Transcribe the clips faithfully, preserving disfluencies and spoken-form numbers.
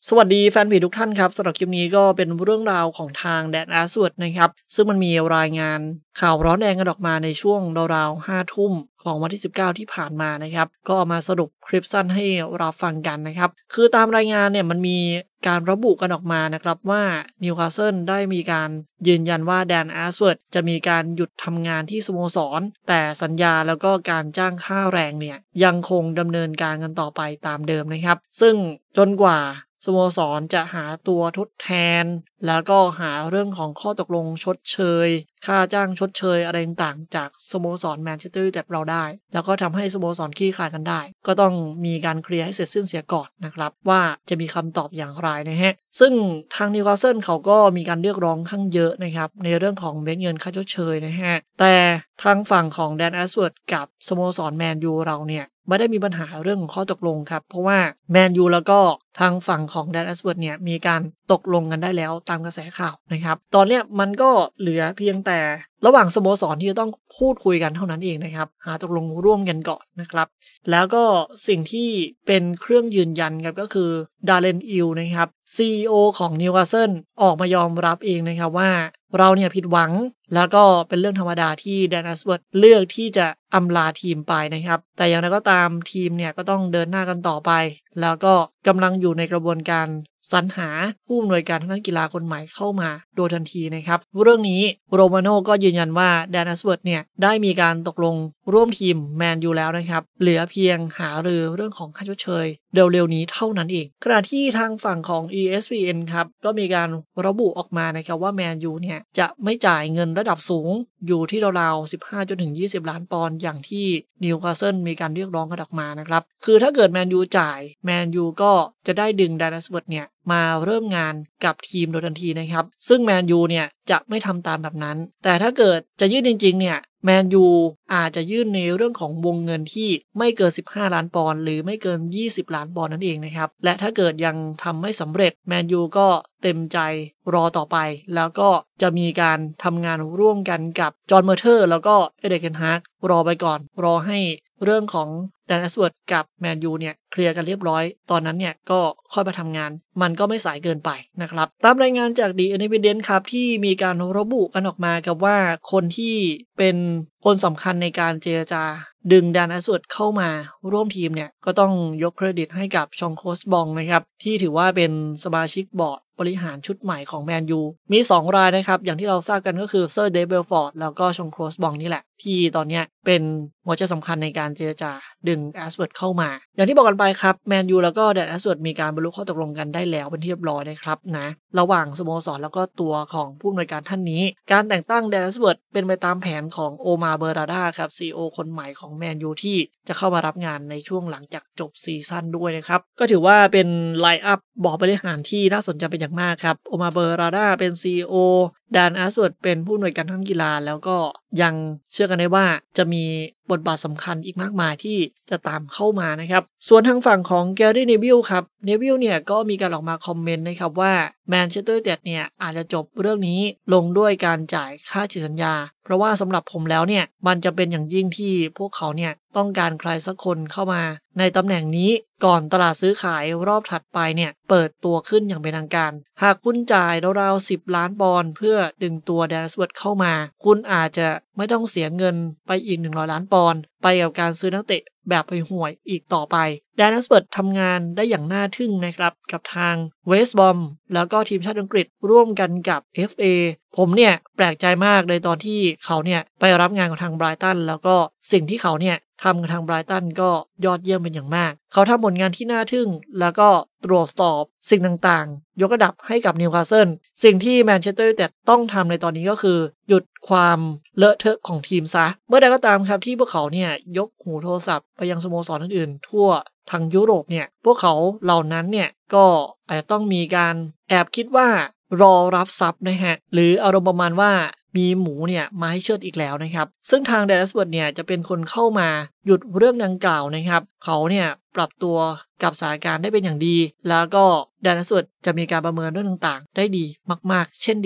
สวัสดีแฟนเพจทุกท่านครับสำหรับคลิปนี้ก็เป็นเรื่องราวของทางแดนอาร์สวดนะครับซึ่งมันมีรายงานข่าวร้อนแรงกันออกมาในช่วงราวๆห้าทุ่มของวันที่สิบเก้าที่ผ่านมานะครับก็เอามาสรุปคลิปสั้นให้เราฟังกันนะครับคือตามรายงานเนี่ยมันมีการระบุกันออกมานะครับว่านิวคาสเซิลได้มีการยืนยันว่าแดนอาร์สวดจะมีการหยุดทำงานที่สโมสรแต่สัญญาแล้วก็การจ้างค่าแรงเนี่ยยังคงดำเนินการกันต่อไปตามเดิมนะครับซึ่งจนกว่าสโมสรจะหาตัวทดแทนแล้วก็หาเรื่องของข้อตกลงชดเชยค่าจ้างชดเชยอะไรต่างๆจากสโมสรแมนเชสเตอร์ยูไนเต็ดเราได้แล้วก็ทำให้สโมสรคลี่คลายกันได้ก็ต้องมีการเคลียร์ให้เสร็จสิ้นเสียก่อนนะครับว่าจะมีคำตอบอย่างไรนะฮะซึ่งทางนิวคาสเซิลเขาก็มีการเรียกร้องข้างเยอะนะครับในเรื่องของเม็ดเงินค่าชดเชยนะฮะแต่ทางฝั่งของแดนแอสเวิร์ดกับสโมสรแมนยูเราเนี่ยไม่ได้มีปัญหาเรื่องของข้อตกลงครับเพราะว่าแมนยูแล้วก็ทางฝั่งของแดนแอสเวิร์ดเนี่ยมีการตกลงกันได้แล้วตามกระแสข่าวนะครับตอนเนี้ยมันก็เหลือเพียงแต่ระหว่างสโมสรที่จะต้องพูดคุยกันเท่านั้นเองนะครับหาตกลงร่วมกันก่อนนะครับแล้วก็สิ่งที่เป็นเครื่องยืนยันครับก็คือดาร์เรนอิลนะครับ ซี อี โอ ของนิวคาสเซิลออกมายอมรับเองนะครับว่าเราเนี่ยผิดหวังแล้วก็เป็นเรื่องธรรมดาที่แดนแอสเวิร์ดเลือกที่จะอำลาทีมไปนะครับแต่อย่างไรก็ตามทีมเนี่ยก็ต้องเดินหน้ากันต่อไปแล้วก็กำลังอยู่ในกระบวนการสรรหาผู้อำนวยการทางด้านกีฬาคนใหม่เข้ามาโดยทันทีนะครับเรื่องนี้โรมาโน่ก็ยืนยันว่าแดนแอสเวิร์ดเนี่ยได้มีการตกลงร่วมทีมแมนยูแล้วนะครับเหลือเพียงหารือเรื่องของค่าชดเชยเร็วๆนี้เท่านั้นเองขณะที่ทางฝั่งของ อี เอส พี เอ็น ครับก็มีการระบุออกมานะครับว่าแมนยูเนี่ยจะไม่จ่ายเงินระดับสูงอยู่ที่ราวๆสิบห้าจนถึงยี่สิบล้านปอนด์อย่างที่นิวคาสเซิลมีการเรียกร้องกันออกมานะครับคือถ้าเกิดแมนยูจ่ายแมนยูก็จะได้ดึงแดนแอสเวิร์ดเนี่ยมาเริ่มงานกับทีมโดยทันทีนะครับซึ่งแมนยูเนี่ยจะไม่ทำตามแบบนั้นแต่ถ้าเกิดจะยื่นจริงๆเนี่ยแมนยูอาจจะยื่นในเรื่องของวงเงินที่ไม่เกินสิบห้าล้านปอนด์หรือไม่เกินยี่สิบล้านปอนด์นั่นเองนะครับและถ้าเกิดยังทำไม่สำเร็จแมนยูก็เต็มใจรอต่อไปแล้วก็จะมีการทำงานร่วมกันกับจอห์นเมอร์เทอร์แล้วก็เอเดรกเทนฮากรอไปก่อนรอให้เรื่องของแดนแอสเวิร์ดกับแมนยูเนี่ยเคลียร์กันเรียบร้อยตอนนั้นเนี่ยก็ค่อยมาทำงานมันก็ไม่สายเกินไปนะครับตามรายงานจาก The Independent ครับที่มีการระบุกันออกมากับว่าคนที่เป็นคนสำคัญในการเจรจาดึงแดนแอสเวิร์ดเข้ามาร่วมทีมเนี่ยก็ต้องยกเครดิตให้กับชองโคสบองนะครับที่ถือว่าเป็นสมาชิกบอร์ดบริหารชุดใหม่ของแมนยูมีสองรายนะครับอย่างที่เราทราบกันก็คือเซอร์เดย์เบลฟอร์ดแล้วก็ชองโคสบองนี่แหละที่ตอนนี้เป็นหัวใจสำคัญในการเจรจาดึงแอสเวิร์ดเข้ามาอย่างที่บอกกันไปครับแมนยูแล้วก็แดนแอสเวิร์ดมีการบรรลุข้อตกลงกันได้แล้วเป็นที่เรียบร้อยนะครับนะระหว่างสโมสรแล้วก็ตัวของผู้อำนวยการท่านนี้การแต่งตั้งแดนแอสเวิร์ดเป็นไปตามแผนของโอมาเบอราดาครับ ซี อี โอ คนใหม่ของแมนยูที่จะเข้ามารับงานในช่วงหลังจากจบซีซั่นด้วยนะครับก็ถือว่าเป็นไลน์อัพบอร์ดบริหารที่น่าสนใจเป็นอย่างมากครับโอมาเบอราดาเป็น ซี อี โอ แดนแอสเวิร์ดเป็นผู้อำนวยการทางกีฬาแล้วก็ยังเชื่อกันได้ว่าจะมีบทบาทสำคัญอีกมากมายที่จะตามเข้ามานะครับส่วนทางฝั่งของแกรี่เนวิลครับเนวิลเนี่ยก็มีการออกมาคอมเมนต์นะครับว่าแมนเชสเตอร์ยูไนเต็ดเนี่ยอาจจะจบเรื่องนี้ลงด้วยการจ่ายค่าฉีกสัญญาเพราะว่าสำหรับผมแล้วเนี่ยมันจะเป็นอย่างยิ่งที่พวกเขาเนี่ยต้องการใครสักคนเข้ามาในตำแหน่งนี้ก่อนตลาดซื้อขายรอบถัดไปเนี่ยเปิดตัวขึ้นอย่างเป็นทางการหากคุณจ่ายราวๆสิบล้านปอนด์เพื่อดึงตัวแดนแอสเวิร์ดเข้ามาคุณอาจจะไม่ต้องเสียเงินไปอีกหนึ่งร้อยล้านปอนด์ไปกับการซื้อนักเตะแบบห่วยๆอีกต่อไปแดนแอสเวิร์ดทำงานได้อย่างน่าทึ่งนะครับกับทางเวสต์บอมแล้วก็ทีมชาติอังกฤษร่วมกันกับ เอฟ เอ ผมเนี่ยแปลกใจมากเลยตอนที่เขาเนี่ยไปรับงานของทางไบรตันแล้วก็สิ่งที่เขาเนี่ยทำกับทางไบรตันก็ยอดเยี่ยมเป็นอย่างมากเขาทำผลงานที่น่าทึ่งแล้วก็ตรวจสอบสิ่งต่างๆยกระดับให้กับนิวคาสเซิลสิ่งที่แมนเชสเตอร์ยูไนเต็ดต้องทำในตอนนี้ก็คือหยุดความเลอะเทอะของทีมซะเมื่อใดก็ตามครับที่พวกเขาเนี่ยยกหูโทรศัพท์ไปยังสโมสรอื่นๆทั่วทางยุโรปเนี่ยพวกเขาเหล่านั้นเนี่ยก็อาจจะต้องมีการแอบคิดว่ารอรับทรัพย์นะฮะหรืออารมณ์ประมาณว่ามีหมูเนี่ยมาให้เชิดอีกแล้วนะครับซึ่งทางแดนแอสเวิร์ดเนี่ยจะเป็นคนเข้ามาหยุดเรื่องดังกล่าวนะครับเขาเนี่ยปรับตัวกับสถานการณ์ได้เป็นอย่างดีแล้วก็แดนแอสเวิร์ดจะมีการประเมินเรื่องต่างๆได้ดีมากๆเช่นเดียวกัน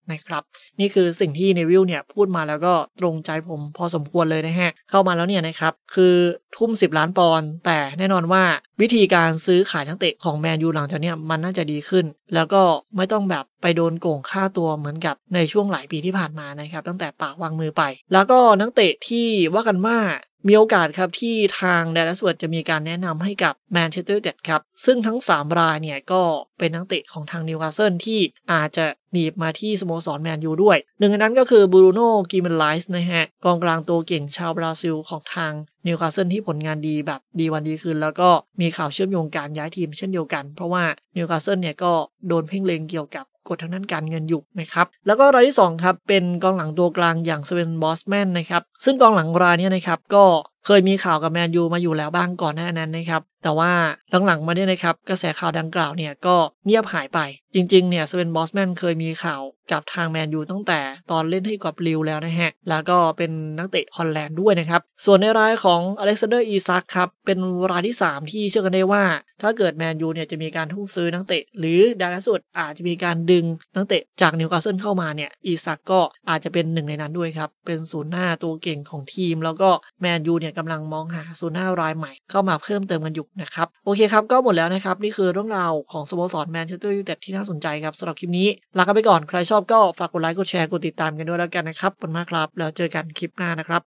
นะครับนี่คือสิ่งที่เนวิลเนี่ยพูดมาแล้วก็ตรงใจผมพอสมควรเลยนะฮะเข้ามาแล้วเนี่ยนะครับคือทุ่มสิบล้านปอนด์แต่แน่นอนว่าวิธีการซื้อขายนักเตะของแมนยูหลังจากนี้มันน่าจะดีขึ้นแล้วก็ไม่ต้องแบบไปโดนโกงค่าตัวเหมือนกับในช่วงหลายปีที่ผ่านมานะครับตั้งแต่ปากวางมือไปแล้วก็นักเตะที่ว่ากันว่ามีโอกาสครับที่ทางแดนนัสเวิร์ดจะมีการแนะนำให้กับแมนเชสเตอร์ยูไนเต็ดครับซึ่งทั้งสามรายเนี่ยก็เป็นนักเตะของทางนิวคาสเซิลที่อาจจะหนีบมาที่สโมสรแมนยูด้วยหนึ่งในนั้นก็คือบรูโน่กิเมนไลส์นะฮะกองกลางตัวเก่งชาวบราซิลของทางนิวคาสเซิลที่ผลงานดีแบบดีวันดีคืนแล้วก็มีข่าวเชื่อมโยงการย้ายทีมเช่นเดียวกันเพราะว่านิวคาสเซิลเนี่ยก็โดนเพ่งเล็งเกี่ยวกับกฎทางด้านการเงินอยู่นะครับแล้วก็รายที่สองครับเป็นกองหลังตัวกลางอย่างสเวนบอสแมนนะครับซึ่งกองหลังรายนี้นะครับก็เคยมีข่าวกับแมนยูมาอยู่แล้วบ้างก่อนหน้านั้นนะครับแต่ว่าหลังๆมาเนี่ยนะครับกระแสข่าวดังกล่าวเนี่ยก็เงียบหายไปจริงๆเนี่ยสเวนบอสแมนเคยมีข่าวกับทางแมนยูตั้งแต่ตอนเล่นให้กับลิวแล้วนะฮะแล้วก็เป็นนักเตะฮอลแลนด์ด้วยนะครับส่วนในรายของอเล็กซานเดอร์อีซักครับเป็นรายที่สามที่เชื่อกันได้ว่าถ้าเกิดแมนยูเนี่ยจะมีการทุ่มซื้อนักเตะหรือดาราสุดอาจจะมีการดึงนักเตะจากนิวคาสเซิลเข้ามาเนี่ยอีซักก็อาจจะเป็นหนึ่งในนั้นด้วยครับเป็นศูนย์หน้าตัวเก่งของทีมแล้วก็แมนยูเนี่ยกำลังมองหาศูนย์หน้ารายใหม่เข้ามาเพิ่มเติมกันอยู่นะครับโอเคครับก็หมดแล้วนะครับนี่คือเรื่องราวของสโมสรแมนเชสเตอร์ยูไนเต็ดที่น่าสนใจครับสำหรับคลิปนี้ลากันไปก่อนใครชอบก็ฝากกดไลค์กดแชร์กดติดตามกันด้วยแล้วกันนะครับขอบคุณมากครับแล้วเจอกันคลิปหน้านะครับ